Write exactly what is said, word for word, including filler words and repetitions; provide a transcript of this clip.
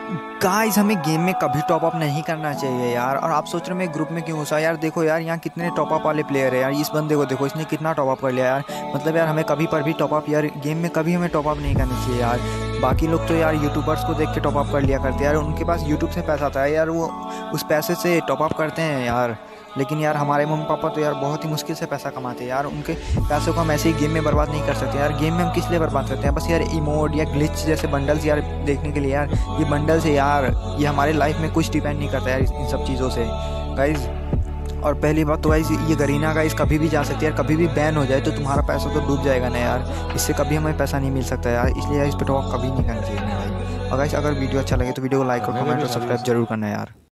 Guys हमें game में कभी टॉप अप नहीं करना चाहिए यार। और आप सोच रहे हो मैं ग्रुप में क्यों घुसा यार? देखो यार यहाँ कितने टॉप अप वाले प्लेयर है यार। इस बंदे को देखो, इसने कितना टॉप अप कर लिया यार। मतलब यार हमें कभी पर भी टॉप अप यार गेम में कभी हमें टॉप अप नहीं करना चाहिए यार। बाकी लोग तो यार यूट्यूबर्स को देख के टॉप अप कर लिया करते हैं यार। उनके पास यूट्यूब से पैसा आता है यार, वो उस पैसे से टॉप अप करते हैं यार। लेकिन यार हमारे मम्मी पापा तो यार बहुत ही मुश्किल से पैसा कमाते हैं यार। उनके पैसों को हम ऐसे ही गेम में बर्बाद नहीं कर सकते यार। गेम में हम किस लिए बर्बाद करते हैं? बस यार इमोट या ग्लिच जैसे बंडल्स यार देखने के लिए यार। ये बंडल्स है यार, ये हमारे लाइफ में कुछ डिपेंड नहीं करता यार इन सब चीज़ों से गाइज। और पहली बात तो गाइज ये गरीना गाइज कभी भी जा सकती है यार। कभी भी बैन हो जाए तो तुम्हारा पैसा तो डूब जाएगा ना यार। इससे कभी हमें पैसा नहीं मिल सकता यार। इसलिए यार इस पर टॉप कभी नहीं करना चाहिए भाई। और गाइज अगर वीडियो अच्छा लगे तो वीडियो को लाइक और कमेंट और सब्सक्राइब जरूर करना यार।